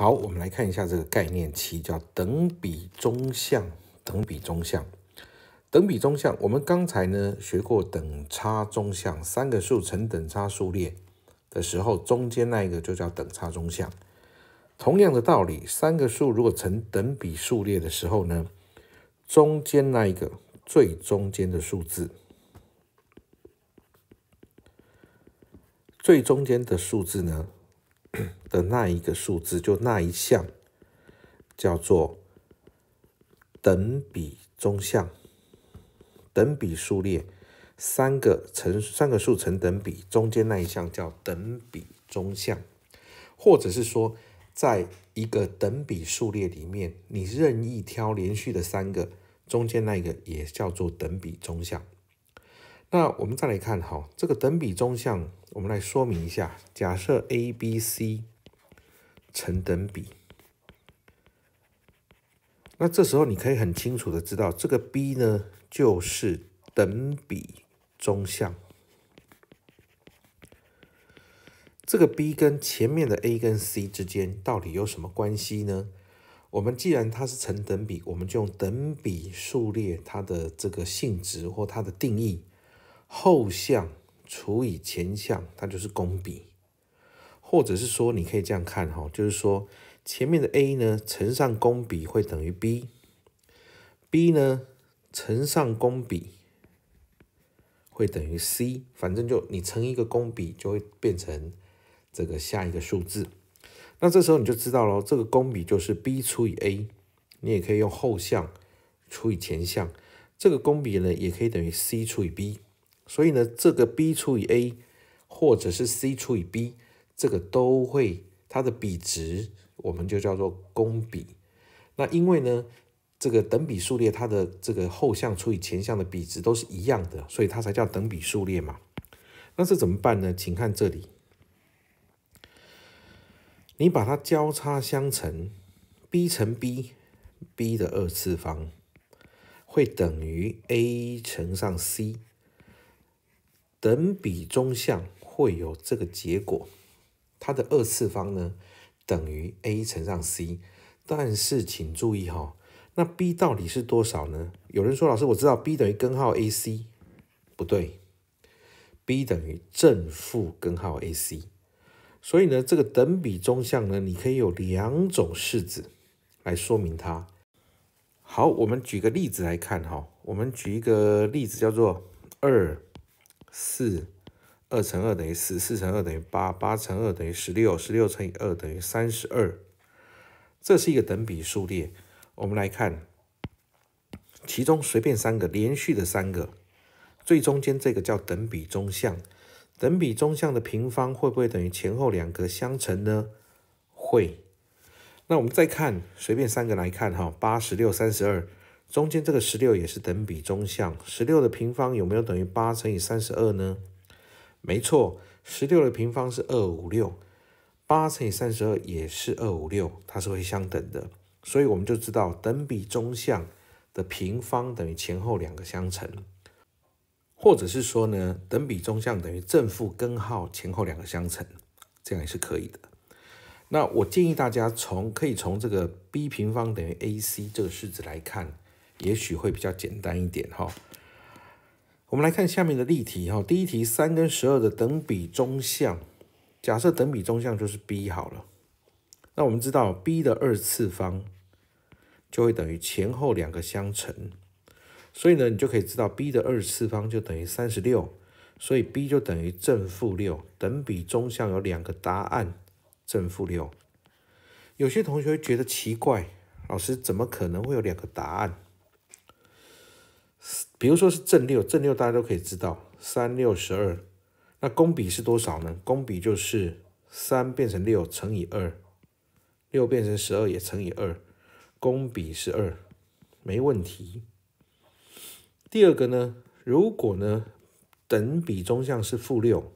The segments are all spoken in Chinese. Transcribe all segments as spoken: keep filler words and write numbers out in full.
好，我们来看一下这个概念期，叫等比中项。等比中项，等比中项，我们刚才呢学过等差中项，三个数成等差数列的时候，中间那一个就叫等差中项。同样的道理，三个数如果成等比数列的时候呢，中间那一个最中间的数字，最中间的数字呢的那一个数字，就那一项叫做等比中项。等比数列，三个乘三个数成等比，中间那一项叫等比中项。或者是说，在一个等比数列里面，你任意挑连续的三个，中间那一个也叫做等比中项。那我们再来看哈，这个等比中项，我们来说明一下。假设 A、B、C 成等比，那这时候你可以很清楚的知道，这个 B 呢就是等比中项。这个 B 跟前面的 A 跟 C 之间到底有什么关系呢？我们既然它是成等比，我们就用等比数列它的这个性质或它的定义，后项除以前项，它就是公比。或者是说，你可以这样看哈，就是说前面的 A 呢乘上公比会等于 B，B 呢乘上公比会等于 C， 反正就你乘一个公比就会变成这个下一个数字。那这时候你就知道了，这个公比就是 B 除以 A， 你也可以用后项除以前项，这个公比呢也可以等于 C 除以 B， 所以呢这个 B 除以 A 或者是 C 除以 B， 这个都会它的比值我们就叫做公比。那因为呢这个等比数列它的这个后项除以前项的比值都是一样的，所以它才叫等比数列嘛。那这怎么办呢？请看这里，你把它交叉相乘 ，b 乘 b，b 的二次方会等于 a 乘上 c， 等比中项会有这个结果，它的二次方呢等于 a 乘上 c。但是请注意哈，那 b 到底是多少呢？有人说老师，我知道 b 等于根号 A C， 不对 ，b 等于正负根号 A C。所以呢，这个等比中项呢，你可以有两种式子来说明它。好，我们举个例子来看哈，我们举一个例子叫做二、四，二乘二等于四，四乘二等于八，八乘二等于十六，十六乘以二等于三十二。这是一个等比数列，我们来看，其中随便三个连续的三个，最中间这个叫等比中项。等比中项的平方会不会等于前后两个相乘呢？会。那我们再看，随便三个来看哈，八、十六、三十二，中间这个十六也是等比中项。十六的平方有没有等于八乘以三十二呢？没错，十六的平方是二百五十六，八乘以三十二也是二百五十六，它是会相等的。所以我们就知道等比中项的平方等于前后两个相乘。或者是说呢，等比中项等于正负根号前后两个相乘，这样也是可以的。那我建议大家从可以从这个 b 平方等于 A C 这个式子来看，也许会比较简单一点哈。我们来看下面的例题哈，第一题三跟十二的等比中项，假设等比中项就是 b 好了。那我们知道 b 的二次方就会等于前后两个相乘。所以呢，你就可以知道 b 的二次方就等于三十六，所以 b 就等于正负六。等比中项有两个答案，正负六。有些同学会觉得奇怪，老师怎么可能会有两个答案？比如说是正六，正六大家都可以知道，三六十二。那公比是多少呢？公比就是三变成六乘以二，六变成十二也乘以二，公比是二，没问题。第二个呢，如果呢等比中项是负六，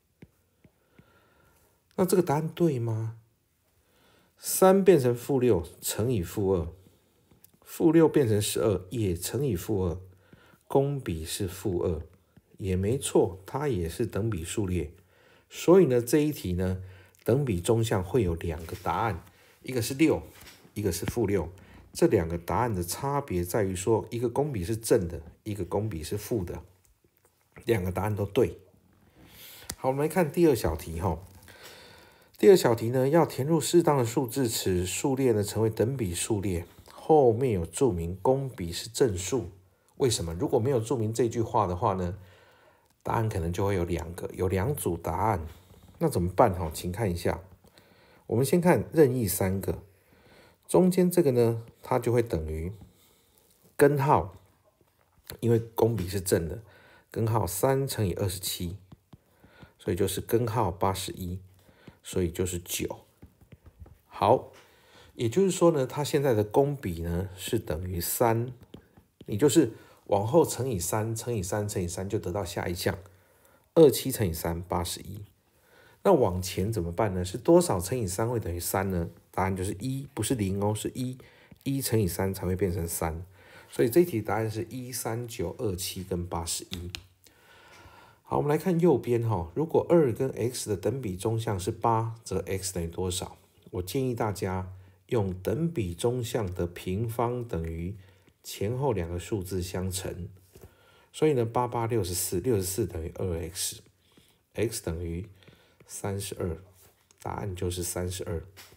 那这个答案对吗？三变成负六乘以负二，负六变成十二也乘以负二，公比是负二，也没错，它也是等比数列。所以呢这一题呢，等比中项会有两个答案， 一个是六，一个是负六，这两个答案的差别在于说，一个公比是正的，一个公比是负的，两个答案都对。好，我们来看第二小题哈。第二小题呢，要填入适当的数字，使数列呢成为等比数列，后面有注明公比是正数。为什么？如果没有注明这句话的话呢，答案可能就会有两个，有两组答案。那怎么办哈？请看一下，我们先看任意三个，中间这个呢，它就会等于根号，因为公比是正的，根号三乘以二十七，所以就是根号八十一，所以就是九。好，也就是说呢，它现在的公比呢是等于三，你就是往后乘以三，乘以三，乘以三，就得到下一项，二十七乘以三，八十一。那往前怎么办呢？是多少乘以三会等于三呢？答案就是一，不是零哦，是一，一乘以三才会变成三。所以这一题答案是一、三、九、二十七跟八十一。好，我们来看右边哈，如果二跟 x 的等比中项是八，则 x 等于多少？我建议大家用等比中项的平方等于前后两个数字相乘。所以呢，八八六十四，六十四等于 二 x，x 等于三十二，答案就是三十二。